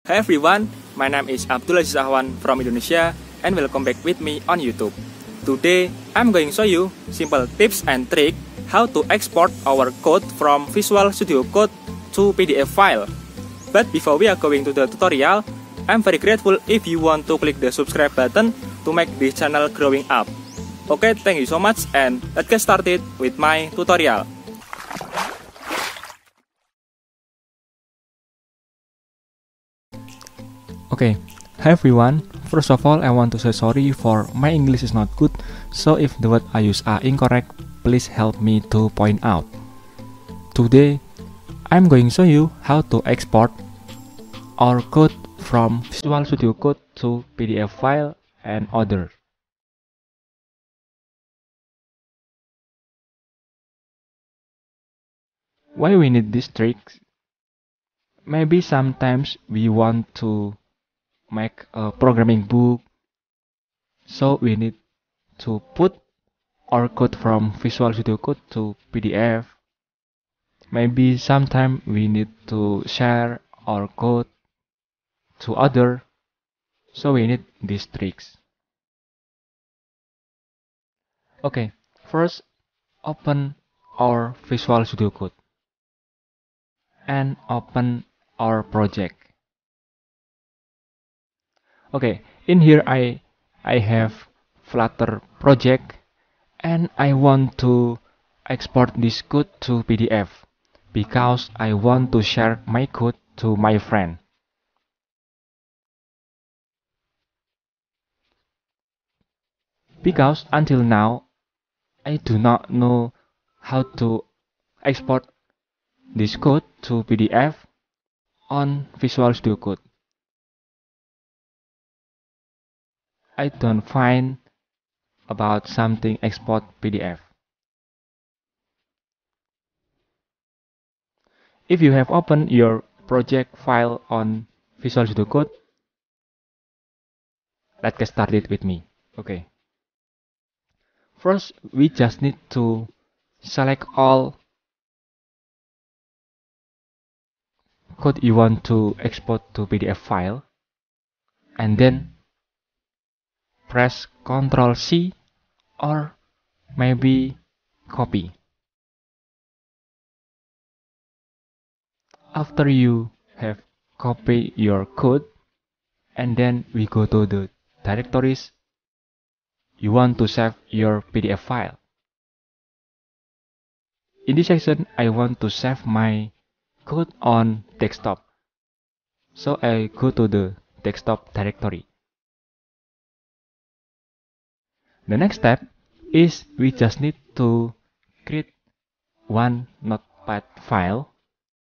Hi everyone, my name is Abdul Aziz Ahwan from Indonesia and welcome back with me on YouTube. Today, I'm going to show you simple tips and tricks how to export our code from Visual Studio Code to PDF file. But before we are going to the tutorial, I'm very grateful if you want to click the subscribe button to make this channel growing up. Okay, thank you so much and let's get started with my tutorial. Okay, hi everyone. First of all, I want to say sorry for my English is not good, so if the words I use are incorrect, please help me to point out. Today, I'm going to show you how to export our code from Visual Studio Code to PDF file and other. Why we need this trick? Maybe sometimes we want to make a programming book, so we need to put our code from Visual Studio Code to PDF. Maybe sometime we need to share our code to other, so we need these tricks. Okay, first open our Visual Studio Code and open our project. Okay, in here I have Flutter project and I want to export this code to PDF because I want to share my code to my friend. Because until now I do not know how to export this code to PDF on Visual Studio Code. I don't find about something export PDF. If you have opened your project file on Visual Studio Code, let's get started with me. Okay. First, we just need to select all code you want to export to PDF file and then press Ctrl C or maybe copy. After you have copied your code and then we go to the directories you want to save your PDF file. In this section, I want to save my code on desktop. So I go to the desktop directory. The next step is we just need to create one notepad file.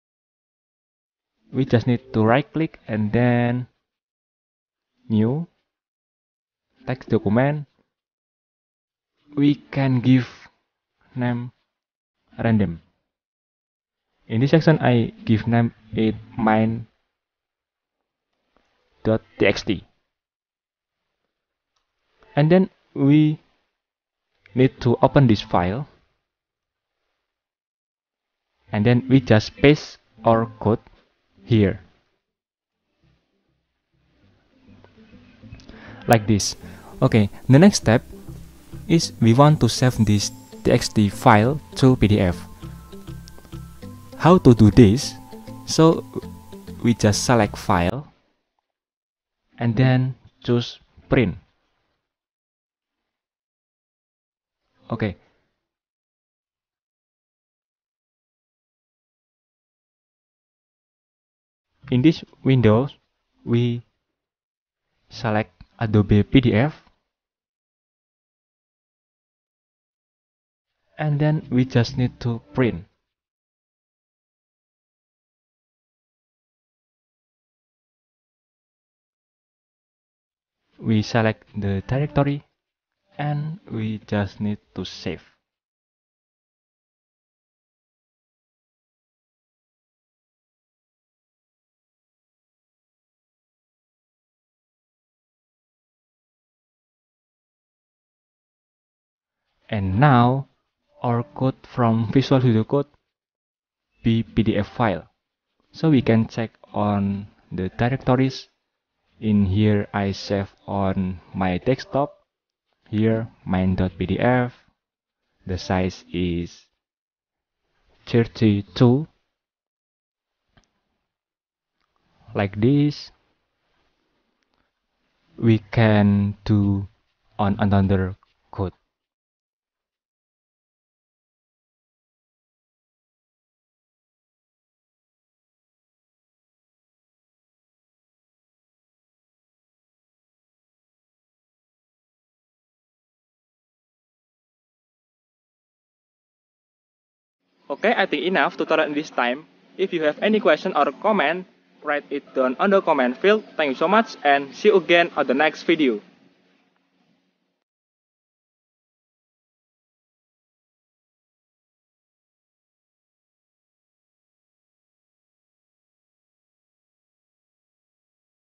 We just need to right click and then new text document. We can give name random. In this section, I give name it mine.txt. And then we need to open this file. And then we just paste our code here. Like this. Okay, the next step is we want to save this txt file to PDF. How to do this? So we just select file and then choose print. Okay. In this window, we select Adobe PDF and then we just need to print. We select the directory and we just need to save. And now our code from Visual Studio Code be PDF file. So we can check on the directories. In here I save on my desktop. Here main.pdf. The size is 32. Like this. We can do on another code. Okay, I think enough tutorial in this time. If you have any question or comment, write it down on the comment field. Thank you so much and see you again on the next video.